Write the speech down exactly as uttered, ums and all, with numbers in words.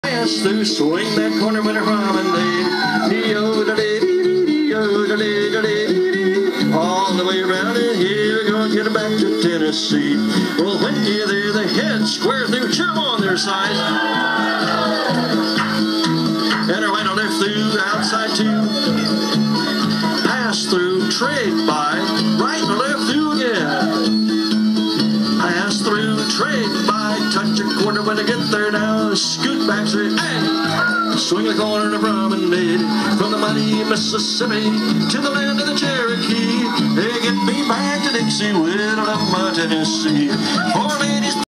Pass through, swing that corner with a promenade. All the way around and here we're gonna get back to Tennessee. Well, when you're there, the head square through, cheer 'em on their side. And right on left through, outside too. Pass through, trade by, right and left through again. Pass through, trade by, touch a quarter when I get there now. Scoot back straight, and swing the corner of the promenade. From the muddy Mississippi to the land of the Cherokee. They get me back to Dixie with a love my Tennessee. For ladies.